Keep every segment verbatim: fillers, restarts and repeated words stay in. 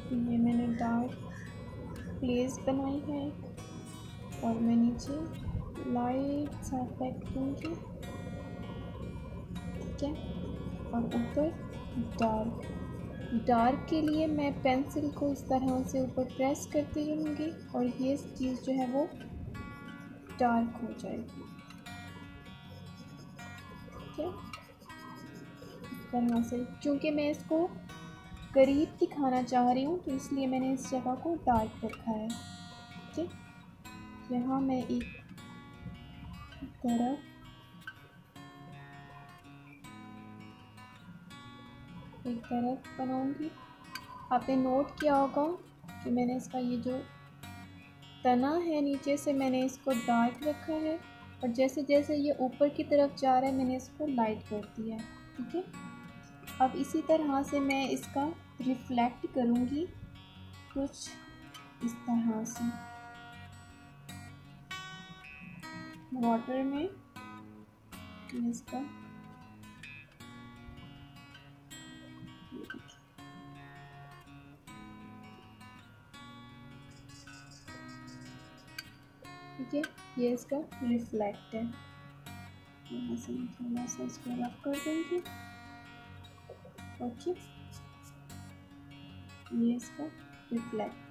ये मैंने dark place बनाई है और मैं नीचे लाइट सा इफेक्ट दूँगी, ठीक है। और ऊपर डार्क डार्क के लिए मैं पेंसिल को इस तरह से ऊपर प्रेस करती रहूँगी और ये चीज़ जो है वो डार्क हो जाएगी, ठीक है। इस तरह से, क्योंकि मैं इसको करीब दिखाना चाह रही हूँ तो इसलिए मैंने इस जगह को डार्क रखा है, ठीक है। यहाँ मैं एक तरफ एक तरफ बनाऊंगी। आपने नोट किया होगा कि मैंने इसका ये जो तना है नीचे से मैंने इसको डार्क रखा है और जैसे जैसे ये ऊपर की तरफ जा रहा है मैंने इसको लाइट कर दिया है, ठीक है। अब इसी तरह से मैं इसका रिफ्लेक्ट करूँगी कुछ इस तरह से वाटर में, इसका ठीक है, ये इसका रिफ्लेक्ट है। यहाँ से मैं थोड़ा सा इसको रब कर दूँगी, ओके। ये इसका रिफ्लेक्ट,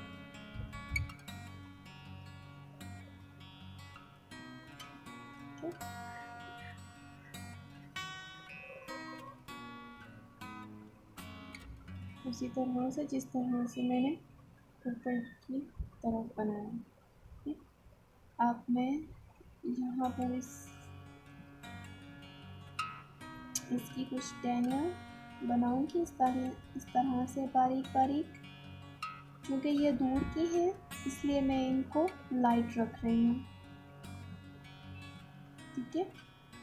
ठीक है। उसी तरह से जिस तरह से मैंने ऊपर की तरफ बनाया, ठीक। अब मैं यहाँ पर इस इसकी कुछ टहनियाँ बनाऊंगी इस तरह इस तरह से बारीक बारीक। क्योंकि ये दूर की है इसलिए मैं इनको लाइट रख रही हूँ, ठीक है।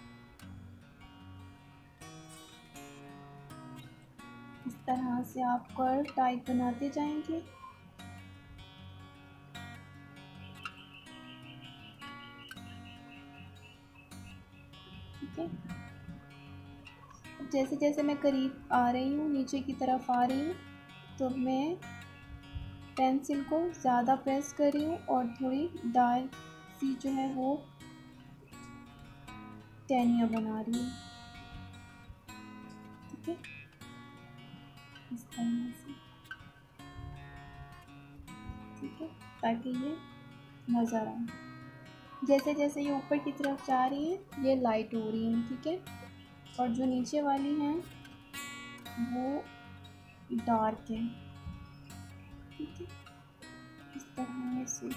इस तरह से आप कर्व टाइप बनाते जाएंगे, ठीक है। जैसे जैसे मैं करीब आ रही हूँ, नीचे की तरफ आ रही हूँ, तो मैं पेंसिल को ज़्यादा प्रेस कर रही हूँ और थोड़ी डार्क सी जो है वो टहनियाँ बना रही हूँ, ठीक है। इस तरह से, ठीक है, ताकि ये नज़र आए। जैसे जैसे ये ऊपर की तरफ जा रही है ये लाइट हो रही है, ठीक है। और जो नीचे वाली हैं वो डार्क है, ठीक है। इस तरह से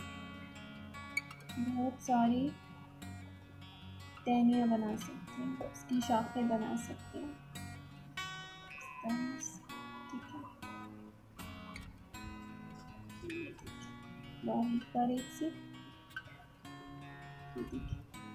बहुत सारी टहनियाँ बना सकते हैं, इसकी शाखें बना सकते हैं इस तरह से, ठीक है। बारीक बारीक से, ठीक है।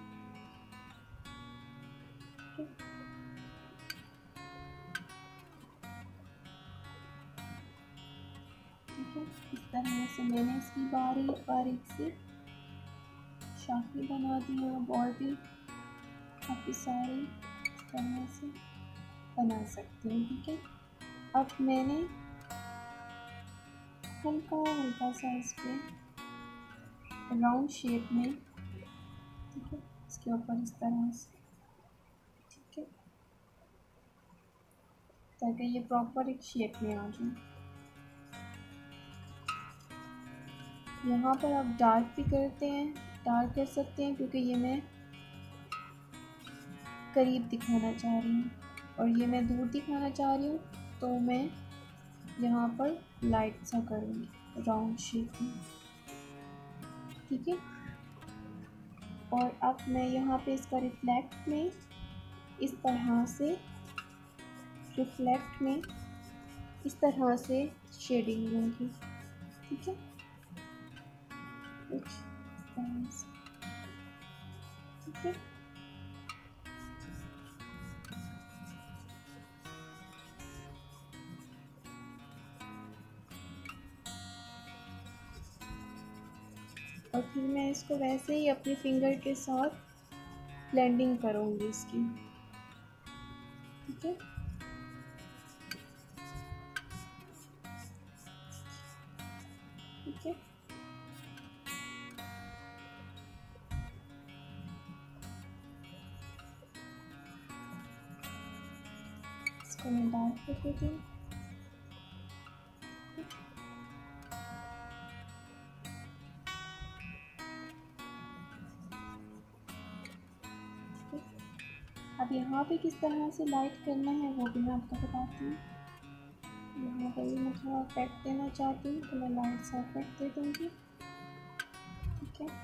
इस तरह से मैंने इसकी बारीक बारीक से शाखें बना दी है और भी काफ़ी सारी इस तरह से बना सकती हूँ, ठीक है। अब मैंने हल्का हल्का सा इस पे राउंड शेप में, ठीक है, इसके ऊपर इस तरह से, ठीक है, ताकि ये प्रॉपर एक शेप में आ जाए। यहाँ पर आप डार्क भी करते हैं, डार्क कर सकते हैं, क्योंकि ये मैं करीब दिखाना चाह रही हूँ और ये मैं दूर दिखाना चाह रही हूँ, तो मैं यहाँ पर लाइट सा करूँगी राउंड शेप में, ठीक है। और अब मैं यहाँ पे इसका रिफ्लेक्ट में इस तरह से रिफ्लेक्ट में इस तरह से शेडिंग दूँगी, ठीक है, कुछ इस तरह से, ठीक है। और फिर मैं इसको वैसे ही अपनी फिंगर के साथ ब्लेंडिंग करूँगी इसकी, ठीक है। ठीक है, इसको मैं डार्क कर देती हूँ। अब यहाँ पे किस तरह से लाइट करना है वो भी मैं आपको बताती हूँ। यहाँ पर भी मैं थोड़ा इफेक्ट देना चाहती हूँ तो मैं लाइट सा इफेक्ट दे दूँगी। ठीक है,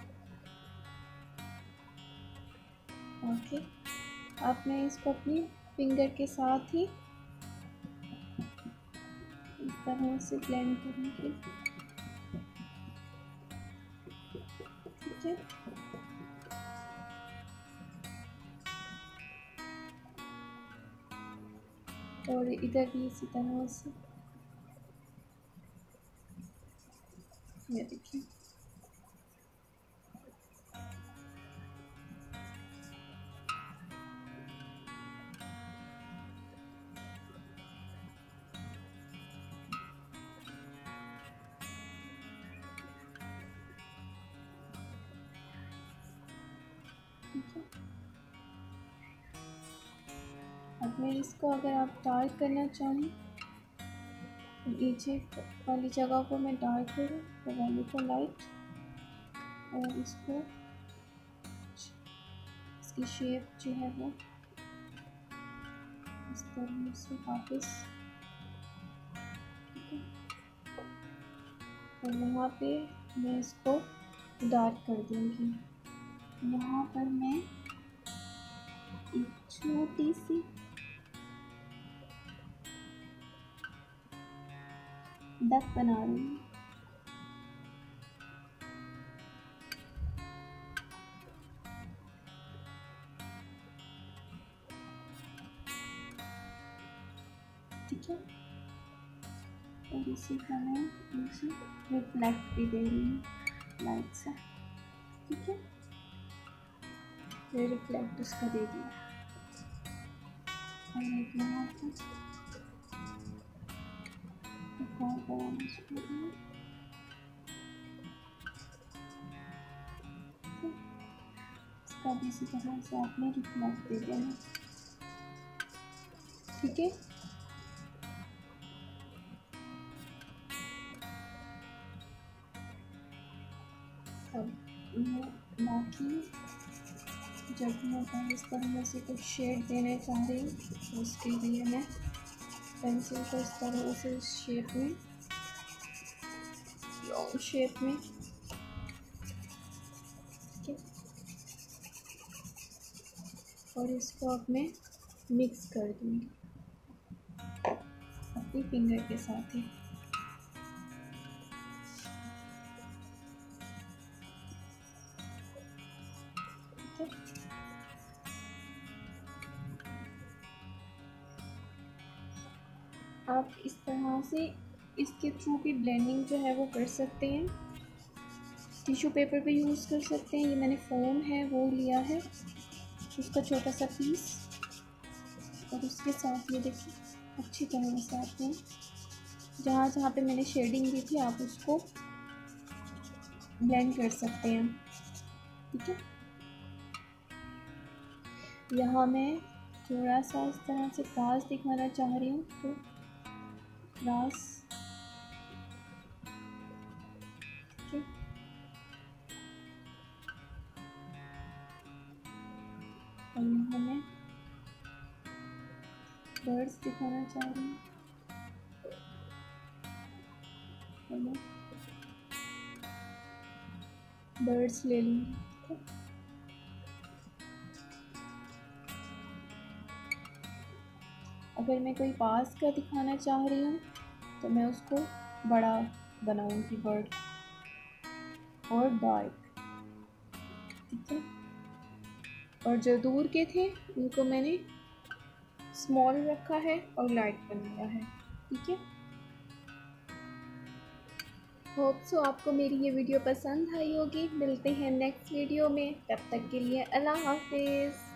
ओके। अब मैं इसको अपनी फिंगर के साथ ही इस तरह से ब्लेंड करूँगी। ठीक है, और इधर भी इसी तरह से, ये देखिए। ठीक है, अब मैं इसको अगर आप डार्क करना चाहें नीचे वाली जगह को मैं डार्क करूँ तो वाली को लाइट, और इसको इसकी शेप जो है वो इस तरह से वापस। ठीक है, और यहाँ पे मैं इसको डार्क कर दूँगी। यहाँ पर मैं एक छोटी सी डक बना रही हूँ। ठीक है, और इसी का मैं इसे रिफ्लेक्ट भी दे रही हूँ लाइट से। ठीक है, फिर रिफ्लेक्ट उसका दे दिया, और एक यहाँ पर इसका भी इसी तरह से आपने रिफ्लेक्ट दे देना। ठीक है, अब मैं बाकी जब मैं इस तरह से कुछ शेड देने चाह रही हूँ तो उसके लिए मैं पेंसिल को इस तरह से इस शेप में, लॉन्ग शेप में, ठीक है, और इसको अब मैं मिक्स कर दूँगी अपनी फिंगर के साथ ही। ठीक है, आप इस तरह से इसके थ्रू भी ब्लेंडिंग जो है वो कर सकते हैं। टिश्यू पेपर भी यूज़ कर सकते हैं। ये मैंने फोम है वो लिया है, उसका छोटा सा पीस, और उसके साथ ये देखिए अच्छी तरह से आपने जहाँ जहाँ पे मैंने शेडिंग दी थी आप उसको ब्लेंड कर सकते हैं। ठीक है, यहाँ मैं थोड़ा सा इस तरह से ग्रास दिखाना चाह रही हूँ तो ग्रास, ठीक, और यहाँ मैं बर्ड्स दिखाना चाह रही हूँ, तो मैं बर्ड्स ले लूँगी। ठीक है, अगर मैं कोई पास का दिखाना चाह रही हूँ तो मैं उसको बड़ा बनाऊँगी बर्ड और डार्क। ठीक है, और जो दूर के थे उनको मैंने स्मॉल रखा है और लाइट बनाया है। ठीक है, होप सो आपको मेरी ये वीडियो पसंद आई होगी। मिलते हैं नेक्स्ट वीडियो में, तब तक के लिए अल्लाह हाफिज़।